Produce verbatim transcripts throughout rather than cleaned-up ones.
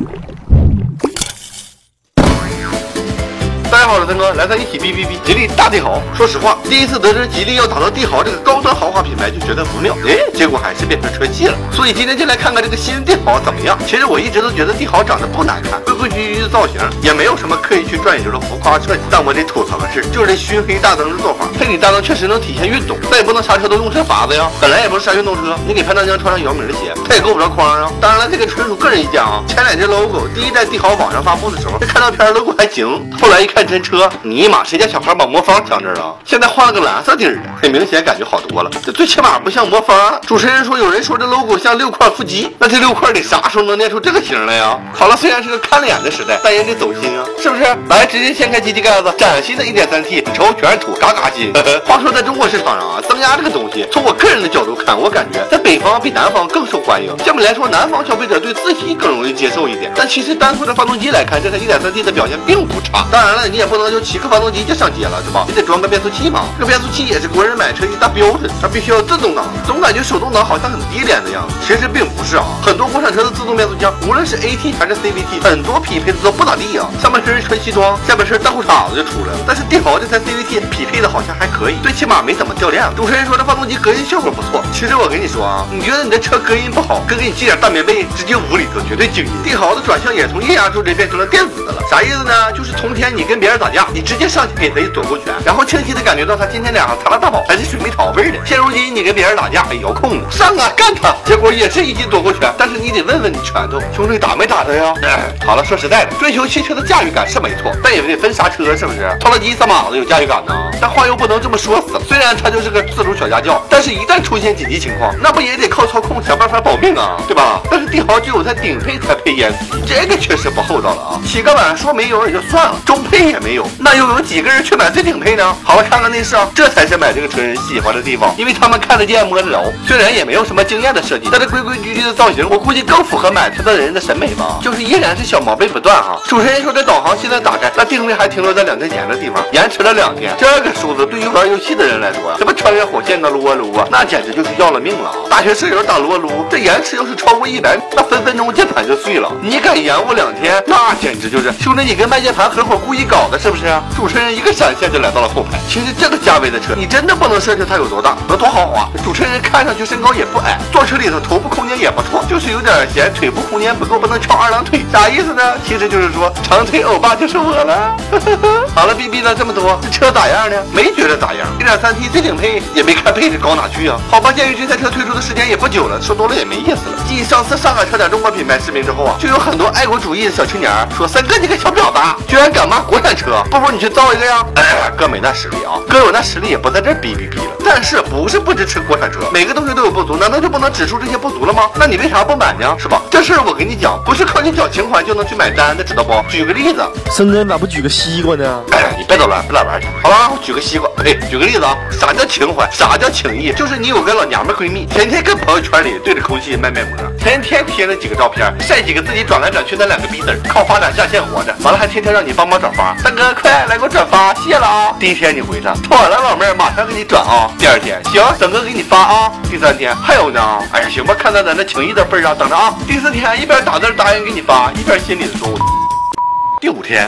大家好，我是森哥，来咱一起哔哔哔。吉利大帝豪，说实话，第一次得知吉利要打造帝豪这个高端豪华品牌，就觉得不妙，哎，结果还是变成车系了。所以今天就来看看这个新帝豪怎么样。其实我一直都觉得帝豪长得不难看，规规矩矩的造型，也没有什么刻意去赚研究的浮夸设计。但我得吐槽的是，就是这熏黑大灯的做法，黑底大灯确实能体现运动，但也不能啥车都用这法子呀。本来也不是啥运动车，你给潘长江穿上姚明的鞋，它也够不着框啊。当然了，这个纯属个人意见啊。前两只 logo 第一代帝豪网上发布的时候，这看照片 logo 还行，后来一看真车，尼玛，谁家小孩把魔方抢这儿了？现在换了个蓝色底儿的，很明显感觉好多了。这最起码不像魔方。主持人说，有人说这 logo 像六块腹肌，那这六块得啥时候能练出这个型来呀？好了，虽然是个看脸的时代，但也得走心啊，是不是？来，直接掀开机器盖子，崭新的 一点三 T， 你瞅全是土，嘎嘎新。话说在中国市场上啊，增压这个东西，从我个人的角度看，我感觉在北方比南方更受欢迎。相比来说，南方消费者对自吸更容易接受一点。但其实单从这发动机来看，这台 一点三 T 的表现并不差。当然了，你也不能就骑个发动机就上街了，是吧？你得装个变速器嘛。这个变速器也是国人买车一大标准，它必须要自动挡。总感觉手动挡好像很低廉的样子，其实并不是啊。很多国产车的自动变速箱，无论是 A T 还是 C V T， 很多匹配的都不咋地啊。上半身穿西装，下半身大裤衩子就出来了。但是帝豪这台 C V T 匹配的好像还可以，最起码没怎么掉链子。主持人说这发动机隔音效果不错，其实我跟你说啊，你觉得你的车隔音不好，哥给你系点大棉被，直接屋里头绝对静音。帝豪的转向也从液压助力变成了电子的了，啥意思呢？就是从前你跟别人打架，你直接上去给他一躲过拳，然后清晰的感觉到他今天脸上擦了大宝，还是水蜜桃味的。现如今你跟别人打架，哎，遥控的上啊干他，结果也是一记躲过拳，但是你得问问你拳头兄弟打没打他呀？哎，好了，说实在的，追求汽车的驾驭感是没错，但也得分啥车，是不是？拖拉机三马子有驾驭感呢？但话又不能这么说死了，虽然它就是个自主小家教，但是一旦出现紧急情况，那不也得靠操控想办法保命啊，对吧？但是帝豪只有它顶配才配烟机，这个确实不厚道了啊！起个晚说没有也就算了，中配也没有，那又有几个人去买最顶配呢？好了，看看内饰啊，这才是买这个车人喜欢的地方，因为他们看得见摸得着。虽然也没有什么惊艳的设计，但这规规矩矩的造型，我估计更符合买车的人的审美吧。就是依然是小毛病不断哈。主持人说这导航现在打开，那定位还停留在两天前的地方，延迟了两天。这个数字对于玩游戏的人来说，什么穿越火线的撸啊撸啊，那简直就是要了命了。大学室友打撸啊撸，这延迟要是超过一百，那分分钟键盘就碎了。你敢延误两天，那简直就是兄弟你跟卖键盘合伙故意搞的，是不是？主持人一个闪现就来到了后排。其实这个价位的车，你真的不能设定它有多大，能多豪华。主持人看上去身高也不矮，坐车里头头部空间也不错，就是有点嫌腿部空间不够，不能翘二郎腿。啥意思呢？其实就是说长腿欧巴就是我了。好了，逼逼了这么多，这车咋样呢？没觉得咋样。一点三 T 最顶配也没看配置高哪去啊。好吧，鉴于这台车推出的时间也不久了，说多了也没意思了。继上次上海车展中国品牌视频之后啊，就有很多爱国主义的小青年说：“三哥你个小婊子，居然敢骂国产车，不如你去造一个呀！”哎，哥没那实力啊，哥有那实力也不在这逼逼逼了。但是不是不支持国产车，每个东西都有不足，难道就不能指出这些不足了吗？那你为啥不买呢？是吧？这事儿我跟你讲，不是靠你缴情怀就能去买单的，知道不？举个例子， 森哥你咋不举个西瓜呢？ 哎，你别捣乱，别捣乱去。好了，我举个西瓜，呸，举个例子啊，啥叫情怀？啥叫情谊？就是你有个老娘们闺蜜，天天跟朋友圈里对着空气卖卖萌，天天贴那几个照片，晒几个自己转来转去那两个逼子，靠发展下线活着，完了还天天让你帮忙转发。三哥快来给我转发，谢了啊！第一天你回他，妥了老妹儿，马上给你转啊。第二天行，整个给你发啊。第三天还有呢，哎呀行吧，看在咱这情谊的份上，等着啊。第四天一边打字答应给你发，一边心里说。第五天。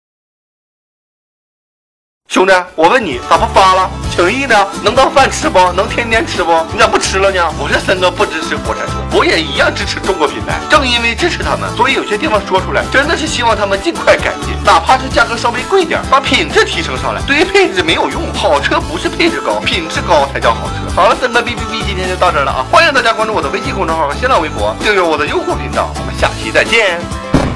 兄弟，我问你咋不发了？情谊呢？能当饭吃不？能天天吃不？你咋不吃了呢？我这森哥不支持国产车，我也一样支持中国品牌。正因为支持他们，所以有些地方说出来，真的是希望他们尽快改进，哪怕是价格稍微贵点，把品质提升上来。对于配置没有用，好车不是配置高，品质高才叫好车。好了，森哥哔哔哔，今天就到这儿了啊！欢迎大家关注我的微信公众号和新浪微博，订阅我的优酷频道，我们下期再见。